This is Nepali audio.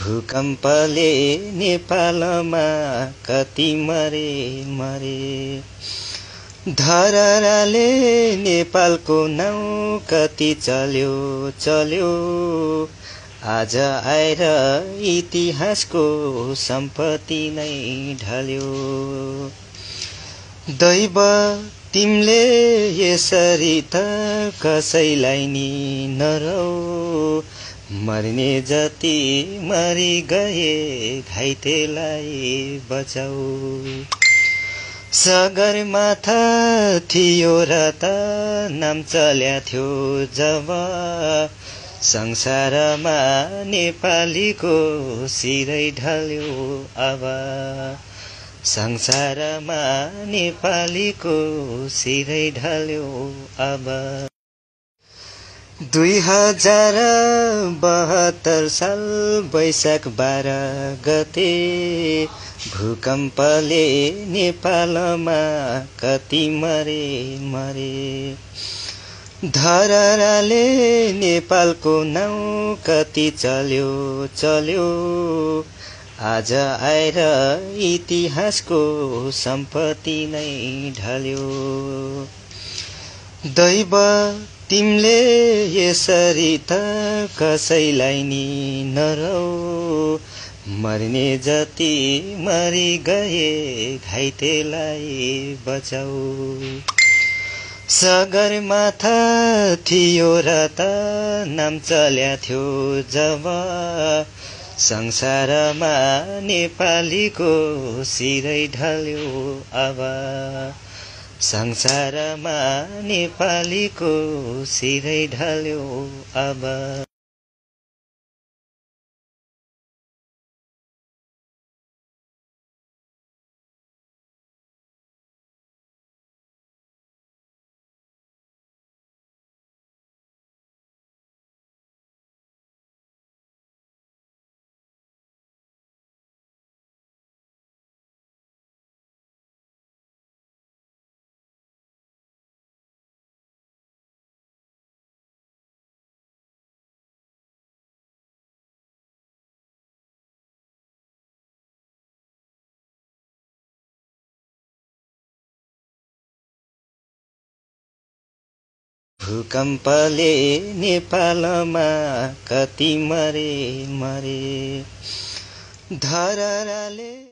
भूकम्पले नेपालमा कति मरे मरे। धरहराले नेपालको नाउँ कति चल्यो चल्यो। आज आएर इतिहासको सम्पत्ति नै ढल्यो। दैव तिमीले यसरी त कसैलाई नि नरौ। मर्ने जति मरि गए घाइतेलाई बचाऊ। सगरमाथा थियो र त नाम चल्या थियो जब। संसारमा नेपालीको सिरै ढल्यो अब। संसारमा नेपालीको सिरै ढल्यो अब। 2072 साल वैशाख 12 गते भूकम्पले नेपालमा कति मरे मरे। धरहराले नेपालको नाउँ कति चल्यो चल्यो। आज आएर इतिहासको सम्पत्ति नै ढल्यो। दैव तिमीले यसरी त कसैलाई नि नरौ। मर्ने जति मरि गए घाइतेलाई बचाऊ। सगरमाथा थियो र त नाम चल्या थियो जब। संसारमा नेपालीको सिरै ढल्यो अब। संसारमा नेपालीको सिरै ढल्यो अब। भूकम्पले नेपालमा कति मरे मरे। धरहराले